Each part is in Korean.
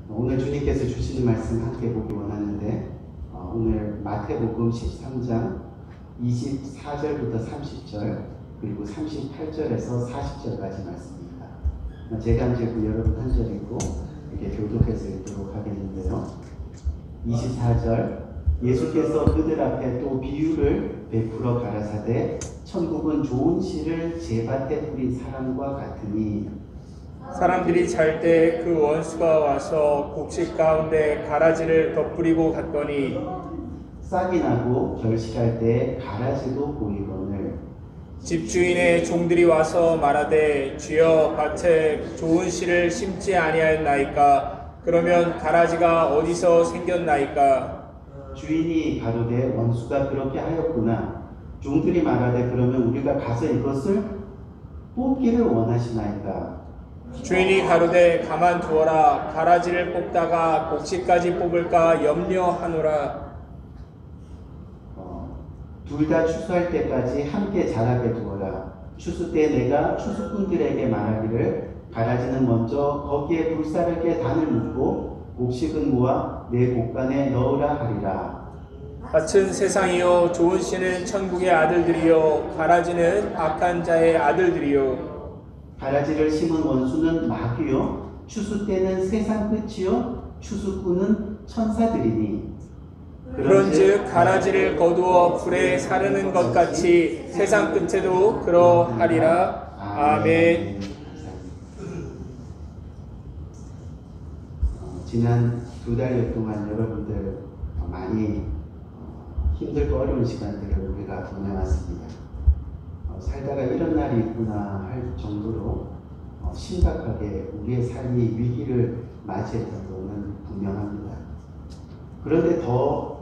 오늘 주님께서 주시는 말씀 함께 보기 원하는데 오늘 마태복음 13장 24절부터 30절 그리고 38절에서 40절까지 말씀입니다. 제가 한 절고 여러분 한 절이고 이렇게 교독해서 읽도록 하겠는데요. 24절 예수께서 그들 앞에 또 비유를 베풀어 가라사대 천국은 좋은 씨를 제밭에 뿌린 사람과 같으니 사람들이 잘 때 그 원수가 와서 곡식 가운데 가라지를 덧뿌리고 갔더니 싹이 나고 결실할 때 가라지도 보이거늘 집주인의 종들이 와서 말하되 주여 밭에 좋은 씨를 심지 아니하였나이까 그러면 가라지가 어디서 생겼나이까 주인이 가로되 원수가 그렇게 하였구나. 종들이 말하되 그러면 우리가 가서 이것을 뽑기를 원하시나이까. 주인이 가로되 가만두어라 가라지를 뽑다가 곡식까지 뽑을까 염려하노라. 둘 다 추수할 때까지 함께 자라게 두어라. 추수 때 내가 추수꾼들에게 말하기를 가라지는 먼저 거기에 불사르게 단을 묶고 곡식은 모아 내 곡간에 넣으라 하리라. 밭은 세상이요 좋은 씨는 천국의 아들들이요 가라지는 악한 자의 아들들이요. 가라지를 심은 원수는 마귀요 추수 때는 세상 끝이요 추수꾼은 천사들이니 그런즉 가라지를 거두어 불에 사르는 것 같이 세상 끝에도 그러하리라. 아멘. 지난 2달 동안 여러분들 많이 힘들고 어려운 시간들을 우리가 보내왔습니다. 살다가 이런 날이 있구나 할 정도로 심각하게 우리의 삶이 위기를 맞이했던 것은 분명합니다. 그런데 더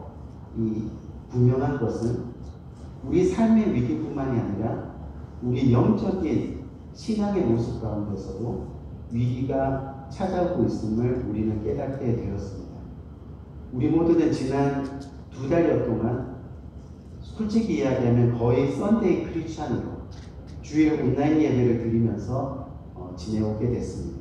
분명한 것은 우리 삶의 위기뿐만이 아니라 우리 영적인 신앙의 모습 가운데서도 위기가 찾아오고 있음을 우리는 깨닫게 되었습니다. 우리 모두는 지난 2달여 동안 솔직히 이야기하면 거의 썬데이 크리스찬으로 주일 온라인 예배를 드리면서 지내오게 됐습니다.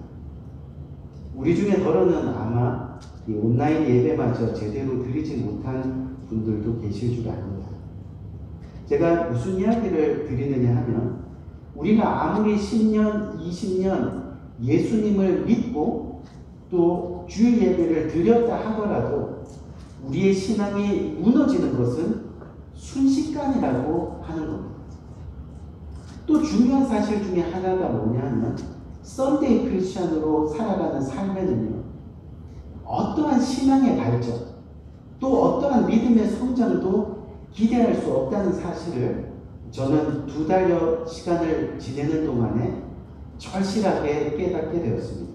우리 중에 더러는 아마 이 온라인 예배마저 제대로 드리지 못한 분들도 계실 줄 압니다. 제가 무슨 이야기를 드리느냐 하면 우리가 아무리 10년, 20년 예수님을 믿고 또 주일 예배를 드렸다 하더라도 우리의 신앙이 무너지는 것은 순식간이라고 하는 겁니다. 또 중요한 사실 중에 하나가 뭐냐 하면 썬데이 크리스찬으로 살아가는 삶에는요 어떠한 신앙의 발전 또 어떠한 믿음의 성장도 기대할 수 없다는 사실을 저는 2달여 시간을 지내는 동안에 절실하게 깨닫게 되었습니다.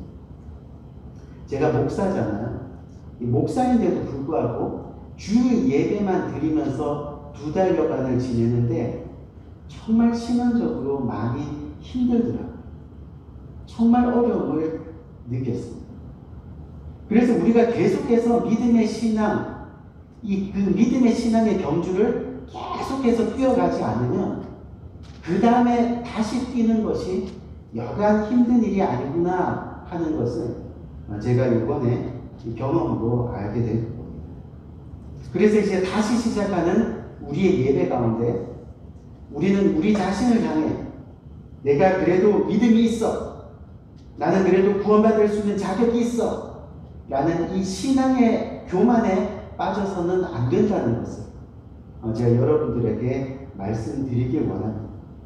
제가 목사잖아요. 목사인데도 불구하고 주일 예배만 드리면서 2달여간을 지내는데 정말 신앙적으로 많이 힘들더라고요. 정말 어려움을 느꼈습니다. 그래서 우리가 계속해서 믿음의 신앙, 그 믿음의 신앙의 경주를 계속해서 뛰어가지 않으면 그 다음에 다시 뛰는 것이 여간 힘든 일이 아니구나 하는 것을 제가 이번에 경험으로 알게 된 겁니다. 그래서 이제 다시 시작하는 우리의 예배 가운데 우리는 우리 자신을 향해 내가 그래도 믿음이 있어. 나는 그래도 구원받을 수 있는 자격이 있어. 라는 이 신앙의 교만에 빠져서는 안 된다는 것을 제가 여러분들에게 말씀드리길 원합니다.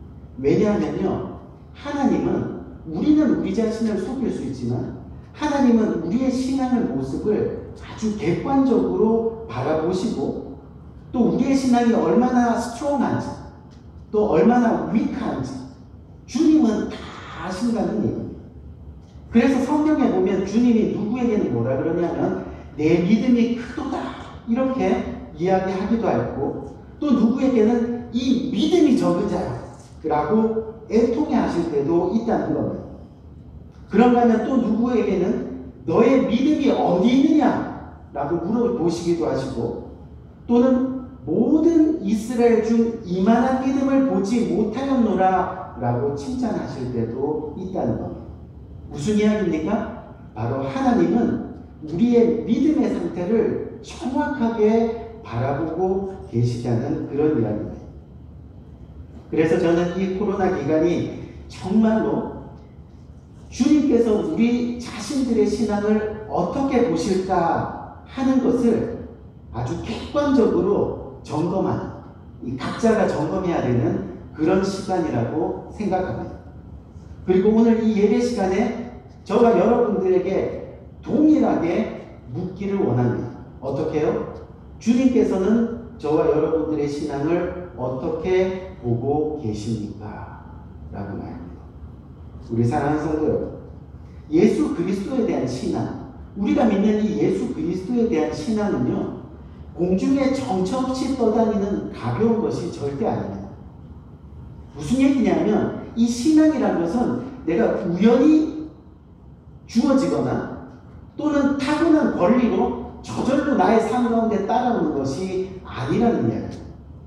왜냐하면요. 하나님은 우리는 우리 자신을 속일 수 있지만 하나님은 우리의 신앙의 모습을 아주 객관적으로 바라보시고 또 우리의 신앙이 얼마나 스트롱한지 또 얼마나 위크한지 주님은 다 아신다는 얘기입니다. 그래서 성경에 보면 주님이 누구에게는 뭐라 그러냐면 내 믿음이 크도다 이렇게 이야기하기도 하고 또 누구에게는 이 믿음이 적은 자야 라고 애통해 하실 때도 있다는 겁니다. 그런가 하면 또 누구에게는 너의 믿음이 어디 있느냐 라고 물어보시기도 하시고 또는 모든 이스라엘 중 이만한 믿음을 보지 못하였노라 라고 칭찬하실 때도 있다는 겁니다. 무슨 이야기입니까? 바로 하나님은 우리의 믿음의 상태를 정확하게 바라보고 계시다는 그런 이야기입니다. 그래서 저는 이 코로나 기간이 정말로 주님께서 우리 자신들의 신앙을 어떻게 보실까 하는 것을 아주 객관적으로 점검하는, 이 각자가 점검해야 되는 그런 시간이라고 생각합니다. 그리고 오늘 이 예배 시간에 저와 여러분들에게 동일하게 묻기를 원합니다. 어떻게요? 주님께서는 저와 여러분들의 신앙을 어떻게 보고 계십니까? 라고 말합니다. 우리 사랑하는 성도 여러분, 예수 그리스도에 대한 신앙, 우리가 믿는 이 예수 그리스도에 대한 신앙은요, 공중에 정처없이 떠다니는 가벼운 것이 절대 아닙니다. 무슨 얘기냐면 이 신앙이라는 것은 내가 우연히 주어지거나 또는 타고난 권리로 저절로 나의 삶 가운데 따라오는 것이 아니라는 이야기입니다.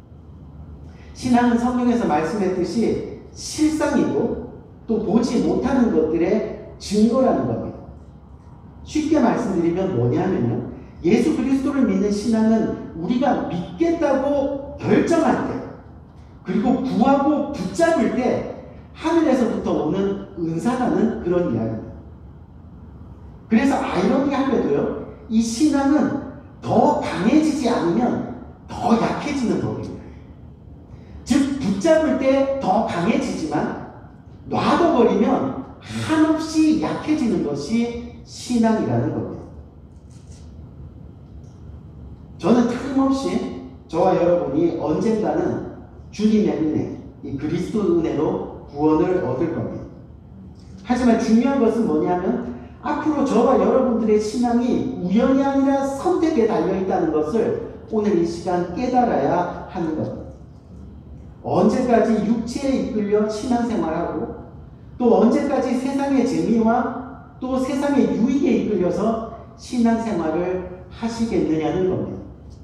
신앙은 성경에서 말씀했듯이 실상이고 또 보지 못하는 것들의 증거라는 겁니다. 쉽게 말씀드리면 뭐냐면요, 예수 그리스도를 믿는 신앙은 우리가 믿겠다고 결정할 때, 그리고 구하고 붙잡을 때 하늘에서부터 오는 은사라는 그런 이야기입니다. 그래서 아이러니하게도요, 이 신앙은 더 강해지지 않으면 더 약해지는 법입니다. 즉 붙잡을 때 더 강해지지만 놔둬버리면 한없이 약해지는 것이 신앙이라는 겁니다. 저는 틀림없이 저와 여러분이 언젠가는 주님의 은혜, 이 그리스도 은혜로 구원을 얻을 겁니다. 하지만 중요한 것은 뭐냐면 앞으로 저와 여러분들의 신앙이 우연이 아니라 선택에 달려있다는 것을 오늘 이 시간 깨달아야 하는 겁니다. 언제까지 육체에 이끌려 신앙생활하고 또 언제까지 세상의 재미와 또 세상의 유익에 이끌려서 신앙생활을 하시겠느냐는 겁니다.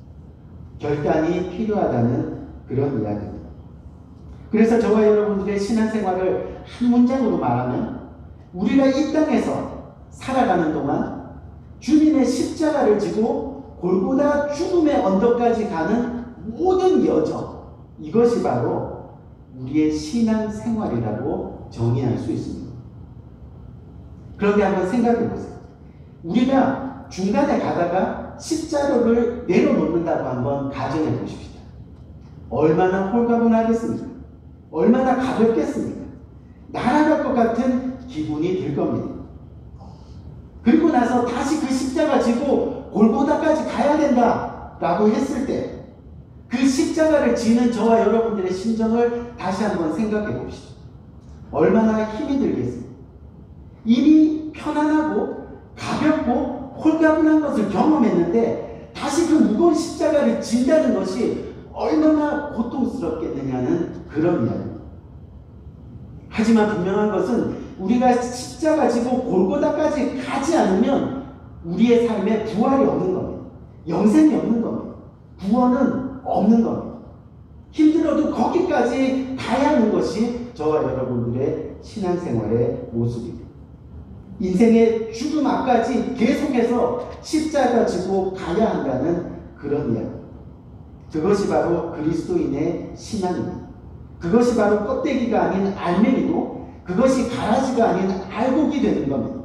결단이 필요하다는 그런 이야기입니다. 그래서 저와 여러분들의 신앙생활을 한 문장으로 말하면 우리가 이 땅에서 살아가는 동안 주님의 십자가를 지고 골고다 죽음의 언덕까지 가는 모든 여정, 이것이 바로 우리의 신앙생활이라고 정의할 수 있습니다. 그런데 한번 생각해 보세요. 우리가 중간에 가다가 십자가를 내려놓는다고 한번 가정해 보십시다. 얼마나 홀가분하겠습니까? 얼마나 가볍겠습니까? 날아갈 것 같은 기분이 들 겁니다. 그리고 나서 다시 그 십자가 지고 골고다까지 가야 된다라고 했을 때 그 십자가를 지는 저와 여러분들의 심정을 다시 한번 생각해 봅시다. 얼마나 힘이 들겠습니까? 이미 편안하고 가볍고 홀가분한 것을 경험했는데 다시 그 무거운 십자가를 진다는 것이 얼마나 고통스럽겠느냐는 그런 이야기입니다. 하지만 분명한 것은 우리가 십자가 지고 골고다까지 가지 않으면 우리의 삶에 부활이 없는 겁니다. 영생이 없는 겁니다. 구원은 없는 겁니다. 힘들어도 거기까지 가야 하는 것이 저와 여러분들의 신앙생활의 모습입니다. 인생의 죽음 앞까지 계속해서 십자가 지고 가야 한다는 그런 이야기. 그것이 바로 그리스도인의 신앙입니다. 그것이 바로 껍데기가 아닌 알맹이고 그것이 가라지가 아닌 알곡이 되는 겁니다.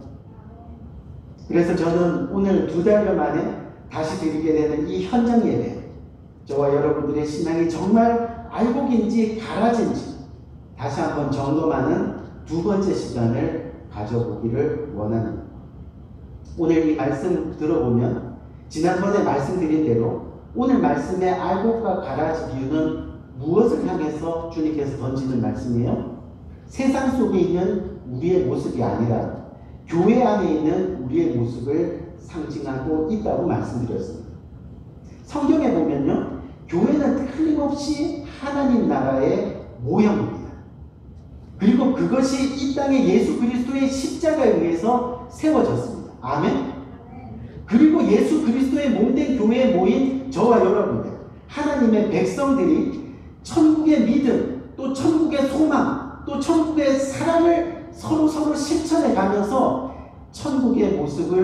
그래서 저는 오늘 2달여 만에 다시 드리게 되는 이 현장 예배, 저와 여러분들의 신앙이 정말 알곡인지 가라지인지 다시 한번 점검하는 2번째 시간을 가져보기를 원합니다. 오늘 이 말씀 들어보면 지난번에 말씀드린 대로 오늘 말씀의 알곡과 가라지 비유는 무엇을 향해서 주님께서 던지는 말씀이에요? 세상 속에 있는 우리의 모습이 아니라 교회 안에 있는 우리의 모습을 상징하고 있다고 말씀드렸습니다. 성경에 보면요, 교회는 틀림없이 하나님 나라의 모형입니다. 그리고 그것이 이 땅에 예수 그리스도의 십자가에 의해서 세워졌습니다. 아멘? 그리고 예수 그리스도의 몸된 교회에 모인 저와 여러분들, 하나님의 백성들이 천국의 믿음, 또 천국의 소망, 또 천국의 사랑을 서로 실천해 가면서 천국의 모습을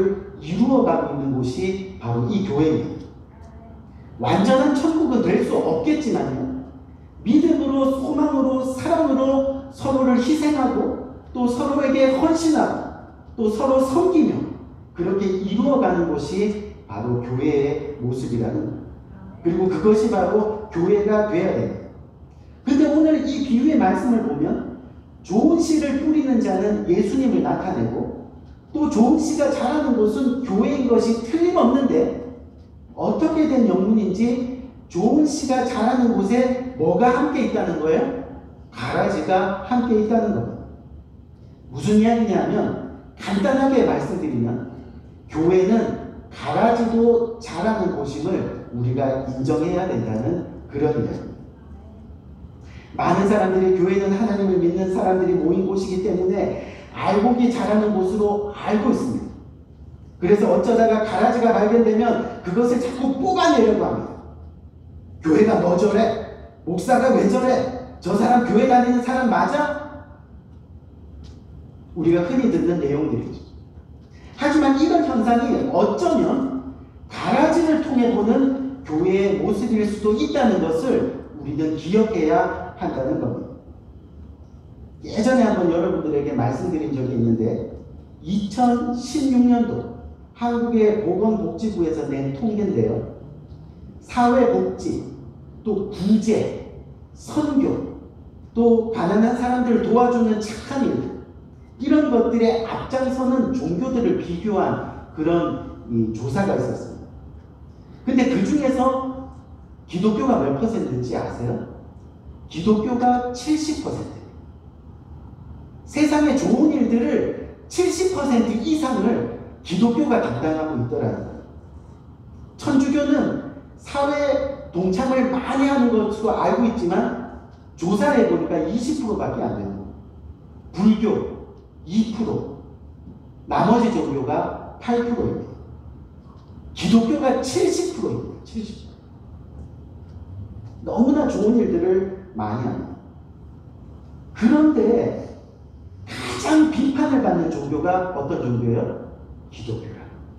이루어가고 있는 곳이 바로 이 교회입니다. 완전한 천국은 될 수 없겠지만요. 믿음으로, 소망으로, 사랑으로 서로를 희생하고 또 서로에게 헌신하고 또 서로 섬기며 그렇게 이루어가는 것이 바로 교회의 모습이라는 거예요. 그리고 그것이 바로 교회가 되어야 됩니다. 근데 오늘 이 비유의 말씀을 보면 좋은 씨를 뿌리는 자는 예수님을 나타내고 또 좋은 씨가 자라는 곳은 교회인 것이 틀림없는데 어떻게 된 영문인지 좋은 씨가 자라는 곳에 뭐가 함께 있다는 거예요? 가라지가 함께 있다는 겁니다. 무슨 이야기냐면 간단하게 말씀드리면 교회는 가라지도 자라는 곳임을 우리가 인정해야 된다는 그런 이야기입니다. 많은 사람들이 교회는 하나님을 믿는 사람들이 모인 곳이기 때문에 알곡이 자라는 곳으로 알고 있습니다. 그래서 어쩌다가 가라지가 발견되면 그것을 자꾸 뽑아내려고 합니다. 교회가 뭐 저래? 목사가 왜 저래? 저 사람 교회 다니는 사람 맞아? 우리가 흔히 듣는 내용들이죠. 하지만 이런 현상이 어쩌면 가라지를 통해 보는 교회의 모습일 수도 있다는 것을 우리는 기억해야 한다는 겁니다. 예전에 한번 여러분들에게 말씀드린 적이 있는데 2016년도 한국의 보건복지부에서 낸 통계인데요. 사회복지, 또 구제, 선교, 또 가난한 사람들을 도와주는 착한 일들 이런 것들에 앞장서는 종교들을 비교한 그런 조사가 있었습니다. 근데 그 중에서 기독교가 몇 %인지 아세요? 기독교가 70%. 세상의 좋은 일들을 70% 이상을 기독교가 담당하고 있더라는 거예요. 천주교는 사회 동참을 많이 하는 것으로 알고 있지만 조사를 해보니까 20%밖에 안 되는 거예요. 불교 2%, 나머지 종교가 8%입니다. 기독교가 70%입니다. 70%. 너무나 좋은 일들을 많이 합니다. 그런데 가장 비판을 받는 종교가 어떤 종교예요? 기독교라.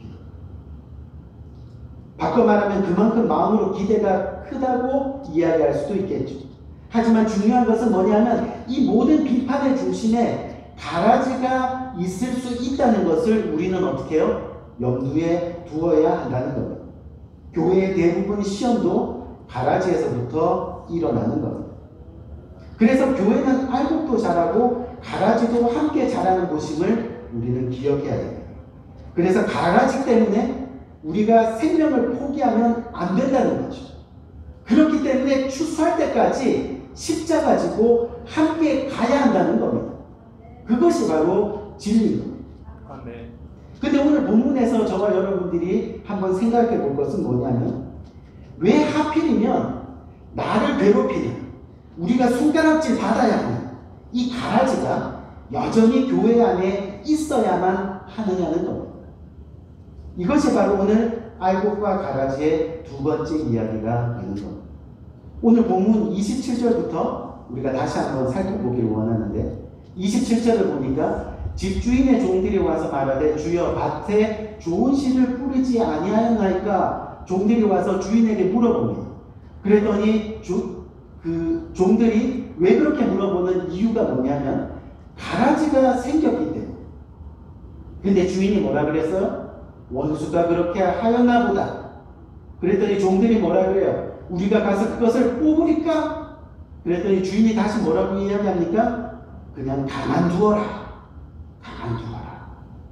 바꿔 말하면 그만큼 마음으로 기대가 크다고 이야기할 수도 있겠죠. 하지만 중요한 것은 뭐냐면 이 모든 비판의 중심에 가라지가 있을 수 있다는 것을 우리는 어떻게 해요? 염두에 두어야 한다는 겁니다. 교회의 대부분 시험도 가라지에서부터 일어나는 겁니다. 그래서 교회는 알곡도 자라고 가라지도 함께 자라는 곳임을 우리는 기억해야 됩니다. 그래서 가라지 때문에 우리가 생명을 포기하면 안 된다는 거죠. 그렇기 때문에 추수할 때까지 십자가 지고 함께 가야 한다는 겁니다. 그것이 바로 진리입니다. 아멘. 근데 오늘 본문에서 저와 여러분들이 한번 생각해 볼 것은 뭐냐면 왜 하필이면 나를 괴롭히는 우리가 손가락질 받아야 하는 이 가라지가 여전히 교회 안에 있어야만 하느냐는 겁니다. 이것이 바로 오늘 알곡과 가라지의 두 번째 이야기가 되는 겁니다. 오늘 본문 27절부터 우리가 다시 한번 살펴보기를 원하는데 27절을 보니까 집주인의 종들이 와서 말하되 주여 밭에 좋은 씨를 뿌리지 아니하였나이까 종들이 와서 주인에게 물어봅니다. 그랬더니 그 종들이 왜 그렇게 물어보는 이유가 뭐냐면 가라지가 생겼기 때문에. 근데 주인이 뭐라 그랬어요? 원수가 그렇게 하였나 보다. 그랬더니 종들이 뭐라 그래요? 우리가 가서 그것을 뽑으리까? 그랬더니 주인이 다시 뭐라고 이야기합니까? 그냥 가만두어라. 가만두어라.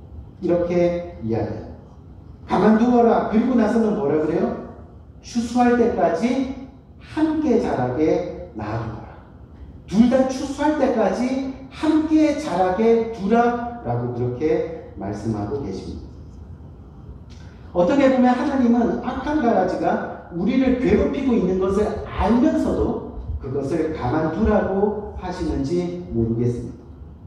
이렇게 이야기해요. 가만두어라. 그리고 나서는 뭐라 그래요? 추수할 때까지 함께 자라게 놔두어라. 둘 다 추수할 때까지 함께 자라게 두라. 라고 그렇게 말씀하고 계십니다. 어떻게 보면 하나님은 악한 가라지가 우리를 괴롭히고 있는 것을 알면서도 그것을 가만두라고 하시는지 모르겠습니다.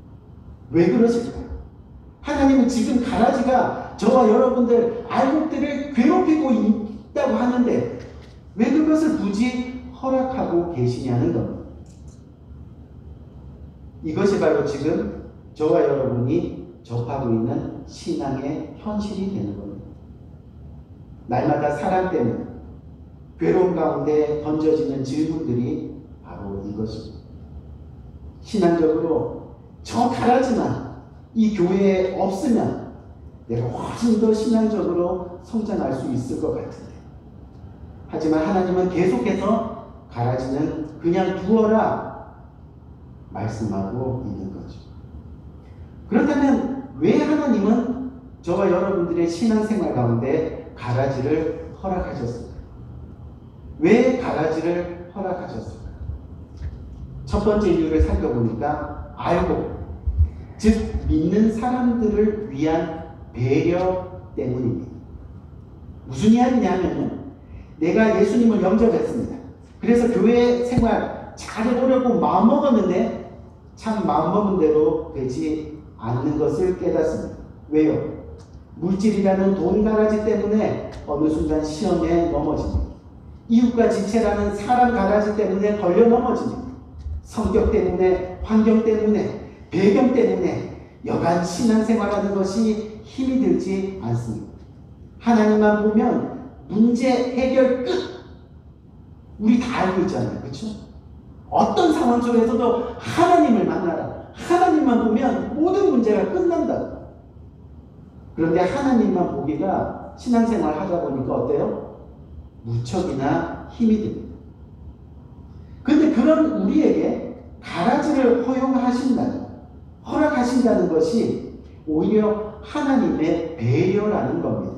왜 그러실까요? 하나님은 지금 가라지가 저와 여러분들 알곡들을 괴롭히고 있다고 하는데 왜 그것을 굳이 허락하고 계시냐는 겁니다. 이것이 바로 지금 저와 여러분이 접하고 있는 신앙의 현실이 되는 겁니다. 날마다 사랑 때문에 괴로움 가운데 던져지는 질문들이 바로 이것입니다. 신앙적으로 저 가라지만 이 교회에 없으면 내가 훨씬 더 신앙적으로 성장할 수 있을 것 같은데, 하지만 하나님은 계속해서 가라지는 그냥 두어라 말씀하고 있는 거죠. 그렇다면 왜 하나님은 저와 여러분들의 신앙생활 가운데 가라지를 허락하셨을까요? 왜 가라지를 허락하셨을까요? 첫 번째 이유를 살펴보니까 알고, 즉 믿는 사람들을 위한 배려 때문입니다. 무슨 이야기냐면요, 내가 예수님을 영접했습니다. 그래서 교회 생활 잘해보려고 마음먹었는데 참 마음먹은 대로 되지 않는 것을 깨닫습니다. 왜요? 물질이라는 돈 가라지 때문에 어느 순간 시험에 넘어집니다. 이웃과 지체라는 사람 가라지 때문에 걸려 넘어집니다. 성격 때문에, 환경 때문에, 배경 때문에 여간 신앙생활하는 것이 힘이 들지 않습니다. 하나님만 보면 문제 해결 끝! 우리 다 알고 있잖아요. 그렇죠? 어떤 상황 속에서도 하나님을 만나라. 하나님만 보면 모든 문제가 끝난다. 그런데 하나님만 보기가 신앙생활 하다 보니까 어때요? 무척이나 힘이 듭니다. 그런데 그런 우리에게 가라지를 허락하신다는 것이 오히려 하나님의 배려라는 겁니다.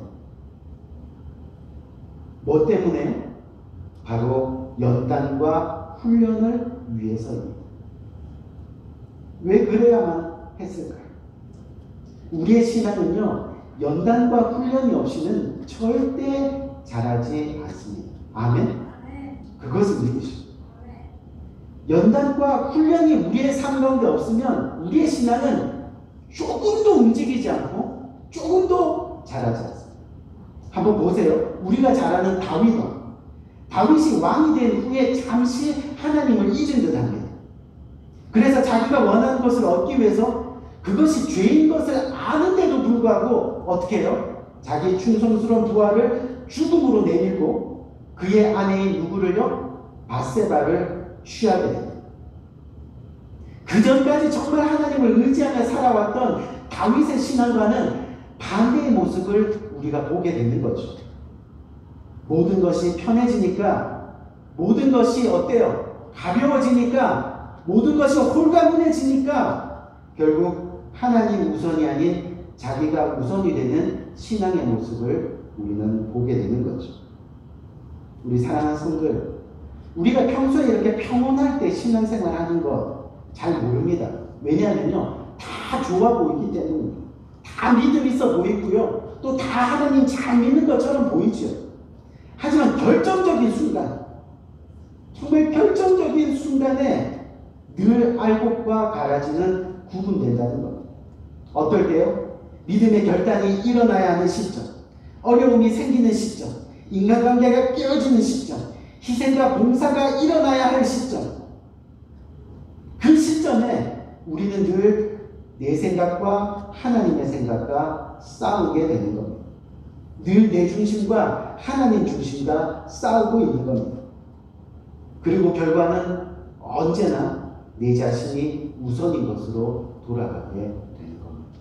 뭐 때문에요? 바로 연단과 훈련을 위해서입니다. 왜 그래야만 했을까요? 우리의 신앙은요, 연단과 훈련이 없이는 절대 자라지 않습니다. 아멘? 그것을 믿으십시오. 연단과 훈련이 우리의 삶 가운데 없으면 우리의 신앙은 조금도 움직이지 않고 조금도 자라지 않습니다. 한번 보세요. 우리가 잘 아는 다윗이 왕이 된 후에 잠시 하나님을 잊은 듯 합니다. 그래서 자기가 원하는 것을 얻기 위해서 그것이 죄인 것을 아는데도 불구하고 어떻게 해요? 자기 충성스러운 부하를 죽음으로 내밀고 그의 아내인 누구를요? 바세바를 취하게 됩니다. 그 전까지 정말 하나님을 의지하며 살아왔던 다윗의 신앙과는 반대의 모습을 우리가 보게 되는 거죠. 모든 것이 편해지니까, 모든 것이 어때요? 가벼워지니까, 모든 것이 홀가분해지니까 결국 하나님 우선이 아닌 자기가 우선이 되는 신앙의 모습을 우리는 보게 되는 거죠. 우리 사랑하는 성도들, 우리가 평소에 이렇게 평온할 때 신앙생활 하는 거 잘 모릅니다. 왜냐하면요, 다 좋아 보이기 때문입니다. 다 믿음 있어 보이고요, 또 다 하나님 잘 믿는 것처럼 보이죠. 하지만 결정적인 순간, 정말 결정적인 순간에 늘 알곡과 가라지는 구분된다는 겁니다. 어떨 때요? 믿음의 결단이 일어나야 하는 시점, 어려움이 생기는 시점, 인간관계가 깨어지는 시점, 희생과 봉사가 일어나야 할 시점, 그 시점에 우리는 늘 내 생각과 하나님의 생각과 싸우게 되는 겁니다. 늘 내 중심과 하나님 중심과 싸우고 있는 겁니다. 그리고 결과는 언제나 내 자신이 우선인 것으로 돌아가게 되는 겁니다.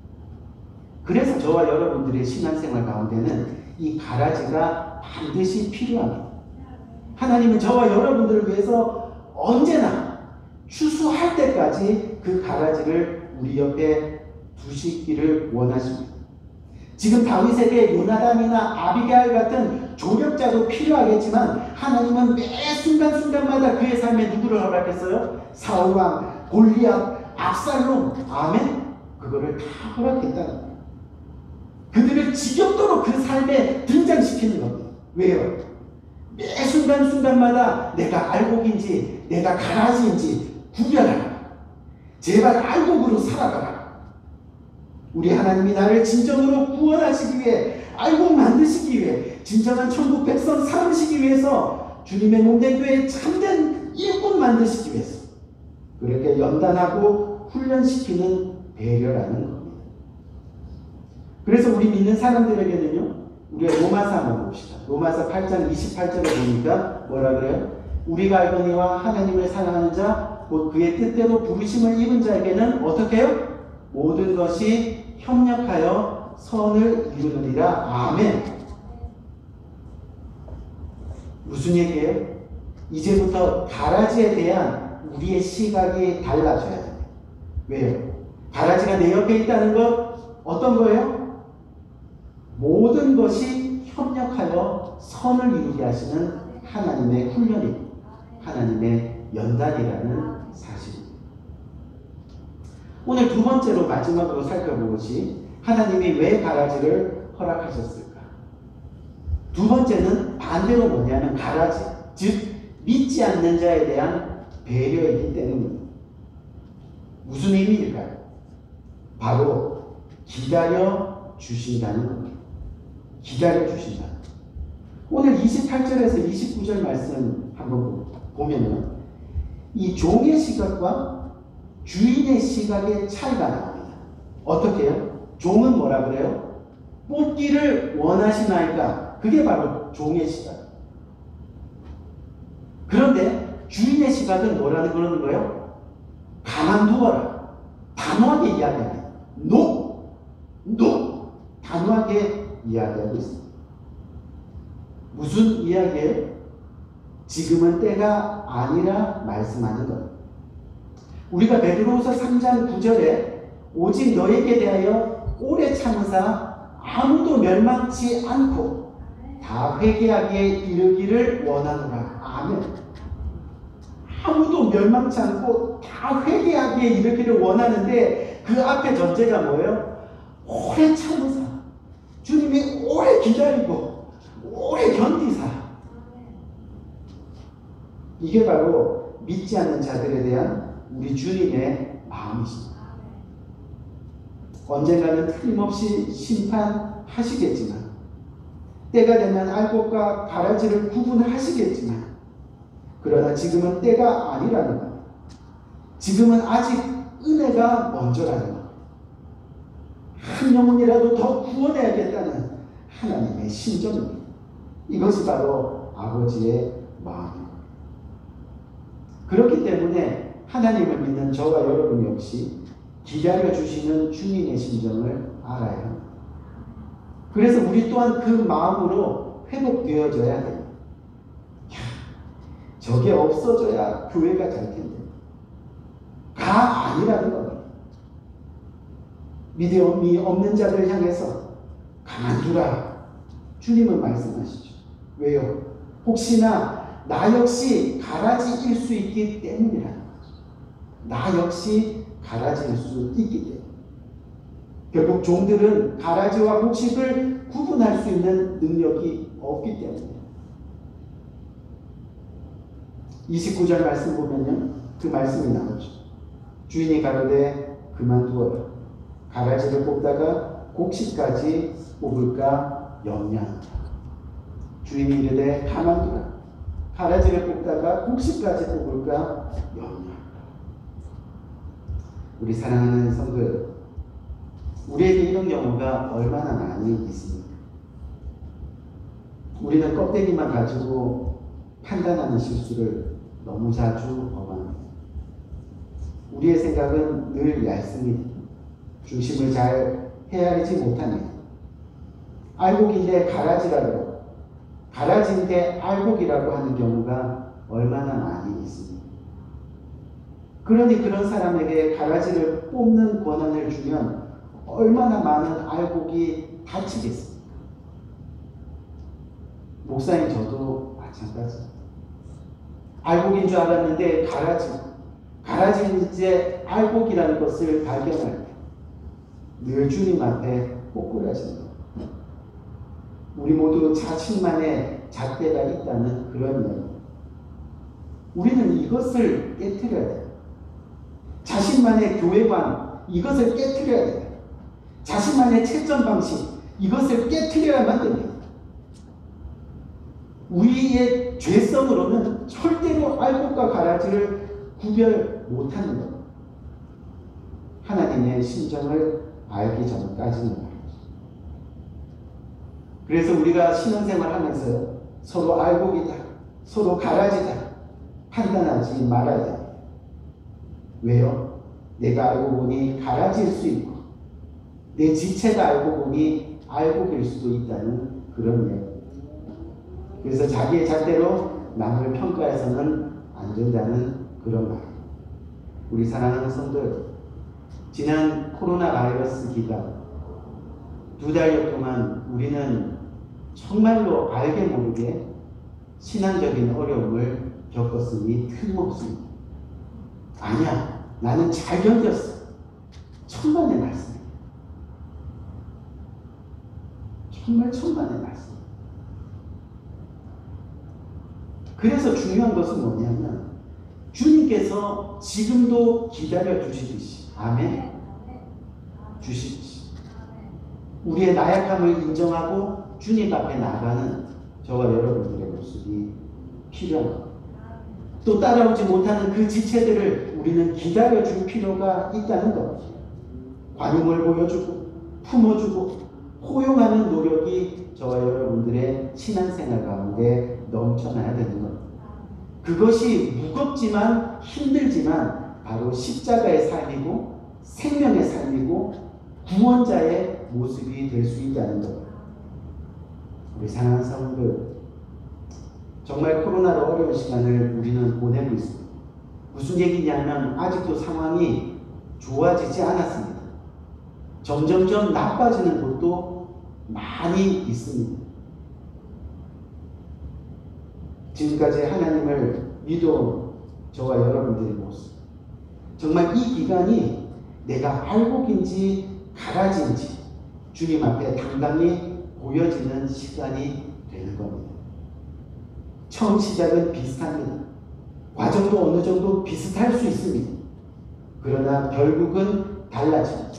그래서 저와 여러분들의 신앙생활 가운데는 이 가라지가 반드시 필요합니다. 하나님은 저와 여러분들을 위해서 언제나 추수할 때까지 그 가라지를 우리 옆에 두시기를 원하십니다. 지금 다윗에게 요나단이나 아비게일 같은 조력자도 필요하겠지만 하나님은 매 순간순간마다 그의 삶에 누구를 허락했어요? 사울왕, 골리앗, 압살롬, 아멘? 그거를 다 허락했다는 거예요. 그들을 지겹도록 그 삶에 등장시키는 겁니다. 왜요? 매 순간순간마다 내가 알곡인지 내가 가라지인지 구별하라. 제발 알곡으로 살아가라. 우리 하나님이 나를 진정으로 구원하시기 위해, 알곡 만드시기 위해, 진정한 천국 백성 삼으시기 위해서, 주님의 몸된 교회에 참된 일꾼 만드시기 위해서 그렇게 연단하고 훈련시키는 배려라는 겁니다. 그래서 우리 믿는 사람들에게는요, 우리가 로마서 한번 봅시다. 로마서 8장 28절에 보니까 뭐라 그래요? 우리가 알거니와 하나님을 사랑하는 자, 곧 그의 뜻대로 부르심을 입은 자에게는 어떻게 해요? 모든 것이 협력하여 선을 이루느니라. 아멘. 무슨 얘기예요? 이제부터 가라지에 대한 우리의 시각이 달라져야 돼요. 왜요? 가라지가 내 옆에 있다는 것 어떤 거예요? 모든 것이 협력하여 선을 이루게 하시는 하나님의 훈련이, 하나님의 연단이라는 사실입니다. 오늘 두 번째로 마지막으로 살펴볼 것이 하나님이 왜 가라지를 허락하셨을까? 두 번째는 반대로 뭐냐면 가라지, 즉 믿지 않는 자에 대한 배려이기 때문입니다. 무슨 의미일까요? 바로 기다려 주신다는 겁니다. 기다려 주신다. 오늘 28절에서 29절 말씀 한번 보면은 이 종의 시각과 주인의 시각의 차이가 나옵니다. 어떻게 해요? 종은 뭐라 그래요? 뽑기를 원하시나이까. 그게 바로 종의 시각. 그런데 주인의 시각은 뭐라는 그러는 거예요? 가만두어라. 단호하게 이야기합니다. No! No! 단호하게 이야기하고 있습니다. 무슨 이야기예요? 지금은 때가 아니라 말씀하는 것. 우리가 베드로후서 3장 9절에 오직 너에게 대하여 오래 참으사 아무도 멸망치 않고 다 회개하기에 이르기를 원하노라. 아멘. 아무도 멸망치 않고 다 회개하기에 이르기를 원하는데 그 앞에 전제가 뭐예요? 오래 참으사. 주님이 오래 기다리고 오래 견디사. 이게 바로 믿지 않는 자들에 대한 우리 주님의 마음이십니다. 언젠가는 틀림없이 심판하시겠지만, 때가 되면 알곡과 가라지를 구분하시겠지만, 그러나 지금은 때가 아니라는 것. 지금은 아직 은혜가 먼저라는 것. 한 영혼이라도 더 구원해야겠다는 하나님의 심정입니다. 이것이 바로 아버지의 마음입니다. 그렇기 때문에 하나님을 믿는 저와 여러분 역시 기다려주시는 주님의 심정을 알아야 합니다. 그래서 우리 또한 그 마음으로 회복되어져야 돼요. 저게 없어져야 교회가 잘 텐데. 가 아니라는 겁니다. 믿음이 없는 자들 향해서 가만두라. 주님은 말씀하시죠. 왜요? 혹시나 나 역시 가라지일 수 있기 때문이라는 거죠. 나 역시 가라지일 수 있기 때문에. 결국 종들은 가라지와 곡식을 구분할 수 있는 능력이 없기 때문에. 29절 말씀 보면요, 그 말씀이 나오죠. 주인이 가로되 그만두어라. 가라지를 뽑다가 곡식까지 뽑을까 염려한다. 주인이 이르되 가만두라. 가라지를 뽑다가 곡식까지 뽑을까 염려한다. 우리 사랑하는 성도 여러분, 우리에게 이런 경우가 얼마나 많이 있습니까? 우리는 껍데기만 가지고 판단하는 실수를 너무 자주 범합니다. 우리의 생각은 늘 얇습니다. 중심을 잘 헤아리지 못합니다. 알곡인데 가라지라고, 가라지인데 알곡이라고 하는 경우가 얼마나 많이 있습니다. 그러니 그런 사람에게 가라지를 뽑는 권한을 주면 얼마나 많은 알곡이 다치겠습니까? 목사님 저도 마찬가지입니다. 알곡인 줄 알았는데 가라지는 이제 알곡이라는 것을 발견할 때 늘 주님 앞에 꼬꾸라집니다. 우리 모두 자신만의 잣대가 있다는 그런 이야기. 우리는 이것을 깨트려야 돼요. 자신만의 교회관, 이것을 깨트려야 돼요. 자신만의 채점 방식, 이것을 깨트려야만 됩니다. 우리의 죄성으로는 절대로 알곡과 가라지를 구별 못하는 것. 하나님의 심정을 알기 전까지는 말이죠. 그래서 우리가 신앙생활 하면서 서로 알곡이다, 서로 가라지다 판단하지 말아야 돼. 왜요? 내가 알고 보니 가라지일 수 있고 내 지체가 알고 보니 알곡일 수도 있다는 그런 이야기. 그래서 자기의 잣대로 남을 평가해서는 안 된다는 그런 말. 우리 사랑하는 성도들, 지난 코로나 바이러스 기간 2달여 동안 우리는 정말로 알게 모르게 신앙적인 어려움을 겪었으니 틀림없습니다. 아니야, 나는 잘 견뎠어. 천만의 말씀이에요. 정말 천만의 말씀. 그래서 중요한 것은 뭐냐면 주님께서 지금도 기다려 주시듯이, 아멘, 주시듯이 우리의 나약함을 인정하고 주님 앞에 나가는 저와 여러분들의 모습이 필요한 것. 또 따라오지 못하는 그 지체들을 우리는 기다려줄 필요가 있다는 것. 관용을 보여주고 품어주고 포용하는 노력이 저와 여러분들의 신앙생활 가운데 넘쳐나야 되는 것. 그것이 무겁지만 힘들지만 바로 십자가의 삶이고 생명의 삶이고 구원자의 모습이 될 수 있다는 것. 우리 사랑하는 성도들, 정말 코로나로 어려운 시간을 우리는 보내고 있습니다. 무슨 얘기냐면 아직도 상황이 좋아지지 않았습니다. 점점점 나빠지는 곳도 많이 있습니다. 지금까지 하나님을 믿어온 저와 여러분들의 모습, 정말 이 기간이 내가 알곡인지 가라지인지 주님 앞에 당당히 보여지는 시간이 되는 겁니다. 처음 시작은 비슷합니다. 과정도 어느 정도 비슷할 수 있습니다. 그러나 결국은 달라집니다.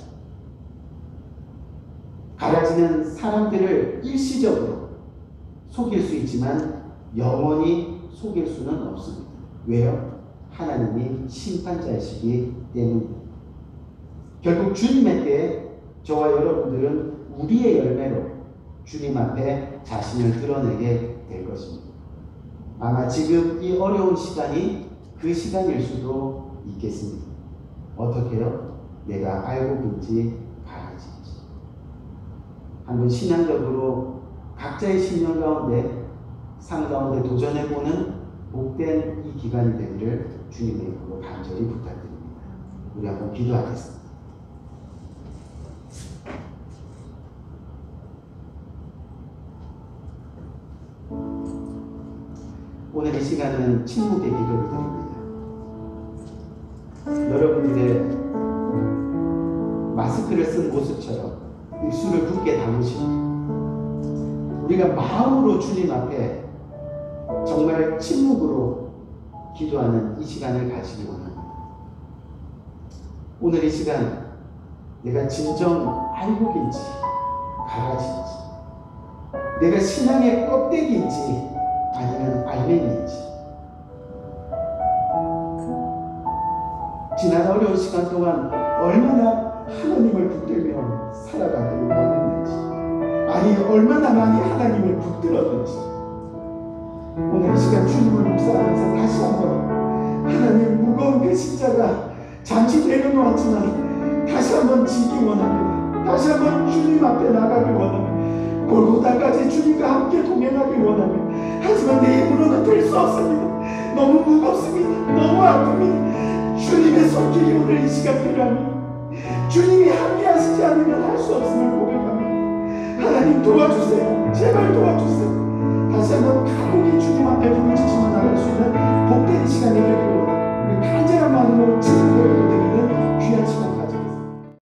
가라지는 사람들을 일시적으로 속일 수 있지만 영원히 속일 수는 없습니다. 왜요? 하나님이 심판자이시기 때문입니다. 결국 주님의 때에 저와 여러분들은 우리의 열매로 주님 앞에 자신을 드러내게 될 것입니다. 아마 지금 이 어려운 시간이 그 시간일 수도 있겠습니다. 어떻게요? 내가 알곡인지 가라지인지. 한번 신앙적으로 각자의 신념 가운데 삶 가운데 도전해보는 복된 이 기간이 되기를 주님의 이름으로 간절히 부탁드립니다. 우리 한번 기도하겠습니다. 오늘 이 시간은 침묵의 기도를 드립니다. 여러분들의 마스크를 쓴 모습처럼 입술을 굳게 다무시고 우리가 마음으로 주님 앞에 정말 침묵으로 기도하는 이 시간을 가지기 원합니다. 오늘 이 시간 내가 진정 알곡인지 가라지인지, 내가 신앙의 껍데기인지 아니면 알맹이인지, 지난 어려운 시간 동안 얼마나 하나님을 붙들며 살아가기를 원했는지, 아니 얼마나 많이 하나님을 붙들었는지, 오늘 이 시간 주님을 묵상하면서 다시 한번 하나님 무거운 그 십자가 잠시 내려놓았지만 다시 한번 지기 원합니다. 다시 한번 주님 앞에 나가길 원합니다. 골고다까지 주님과 함께 동행하길 원합니다. 하지만 내 힘으로는 될 수 없습니다. 너무 무겁습니다. 너무 아픕니다. 주님의 손길이 오늘 이 시간 필요합니다. 주님이 함께하시지 않으면 할 수 없음을 고백합니다. 하나님 도와주세요. 제발 도와주세요. 다시 한번 가곡이 주님 앞에